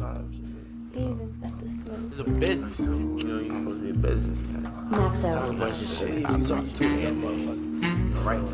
sometimes. Even's got the smoke. It's a business, you know, you're supposed to be a businessman. Max out. Tell a bunch of shit. If you talking to that motherfucker, Right.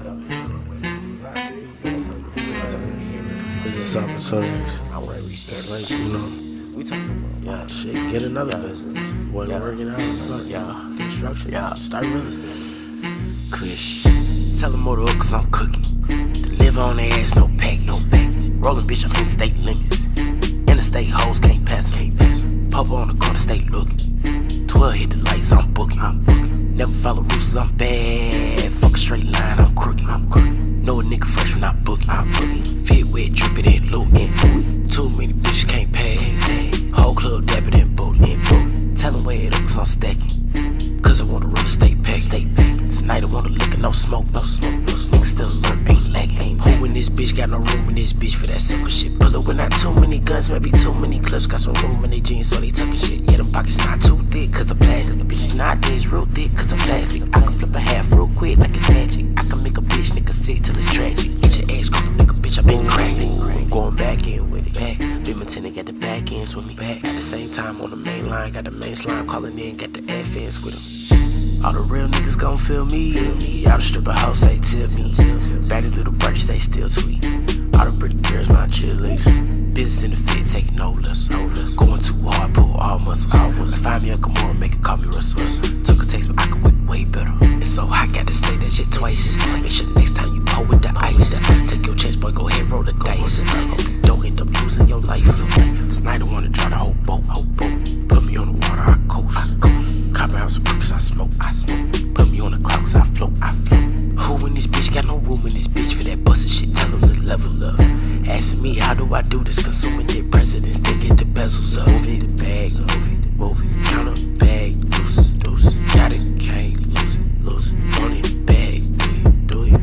business opportunities. It's like, you know, We talking about, yeah, shit, get another business. Wasn't working out, fuck, construction, start real estate. Kush. Tell them more to up cause I'm cooking. Deliver on their ass, no pack, no pack. Rolling bitch, I'm in state limits. Interstate hoes can't pass them. Papa on the corner, stay looking. 12 hit the lights, I'm booking. Never follow rules, I'm bad. Fuck a straight line, I'm crooked. Know a nigga fresh when I booking. Fit wet, drip it in, looting. Too many bitches can't pass. Whole club dapping and booting. Tell them where it up cause I'm stacking. Cause I want a real estate pack. Tonight I want a liquor, no smoke. Niggas still alert, ain't lagging. Who in this bitch got no room in this bitch for that sucker shit? Pull up with not too many guns, maybe too many clips. Got some room in their jeans, so they tucking shit. Yeah, them pockets not too thick, cause I'm plastic. Bitches not this real thick, cause I'm plastic. I can flip a half real quick like it's magic. I can make a bitch nigga sick till it's tragic. Get your ass called nigga, bitch, I been cracking. Going back in with it. Big Lieutenant got the back ends with me. At the same time on the main line, got the main slime calling in, got the advance with him. All the real niggas gon' feel me. All the stripper hoes say tip me. Batty little birdie stay still tweet. All the pretty girls my cheerleaders. Business in the fit, taking no less. Going too hard, pull all muscles. Find me a Gamora, make it call me Russell. Took a taste, but I can whip way better. And so I gotta say that shit twice. Make sure next time you pull with the ice. Take your chance, boy, go ahead, roll the dice. Hope you don't end up losing your life. Tonight I wanna try the whole boat. Put me on the water, I coast. Cop a house of bricks, I smoke. Put me on the clouds, I float. Who in this bitch got no room in this bitch for that bustin' shit? Tell them to level up. Asking me how do I do this? Consuming their presidents, they get the bezels up. Move it, bag, move it. Count up, bag, deuces. Got it, can't lose it. On it, bag, do it.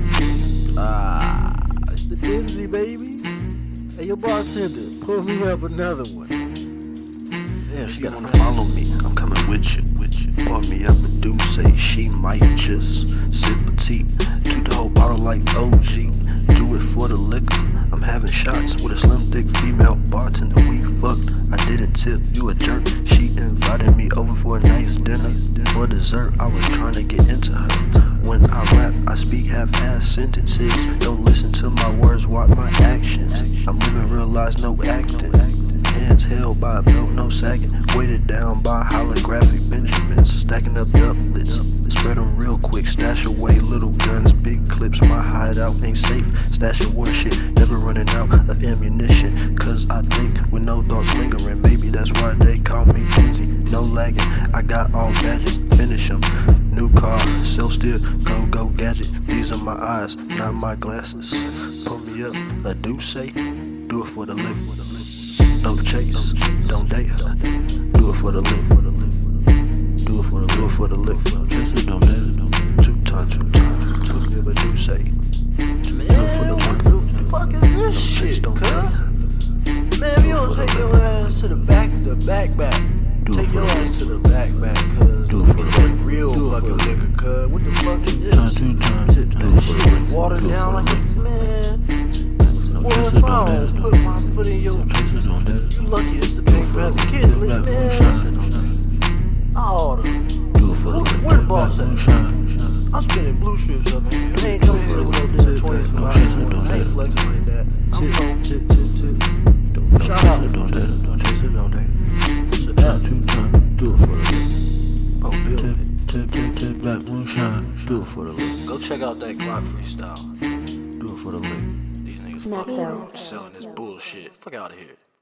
It's the Denzi, baby. Hey, your bartender, pull me up another one. Damn, If you wanna follow me, I'm coming with you. Pour me up a Douce, she might just sip a tea. To the whole bottle like OG. Do it for the liquor. I'm having shots with a slim thick female bartender. We fucked. I didn't tip. You a jerk. She invited me over for a nice dinner. For dessert, I was trying to get into her. When I rap, I speak half-ass sentences. Don't listen to my words, watch my actions. I'm living real lives, no acting. Hands held by a belt, no sagging. Weighted down by holographic Benjamins. Stacking up doublets. Spread them real quick. Stash away little guns, big clips. My hideout ain't safe. Stash of war shit. Never running out of ammunition. Cause I think with no thoughts lingering. Maybe that's why they call me Denzi. No lagging. I got all gadgets. Finish them. New car. Sell still. Go gadget. These are my eyes, not my glasses. Pull me up. A Douce. Do it for the lick. No chase, don't date her. Do it for the lick. Do it for the lick. Don't date her. Two times. Took me up a Douce. Man, what the fuck is this shit, cuz? Man, you don't take your ass to the back. Take your ass to the back, cuz. Do it for the real fucking liquor, cuz. What the fuck is this? This shit is watered down like this, man. Boy, if I don't put my foot in your... You lucky this the big fat kid, man. Oh, where the boss at? I'm spinning blue strips up here. I ain't coming here with no 25. I ain't flexing like that. I'm cold. Shout out. Don't date her. Do it for the Tip back, moonshine. Do it for the lick. Go check out that Glock freestyle. Do it for the lick. These niggas Max fucking out. selling this bullshit. Fuck out of here.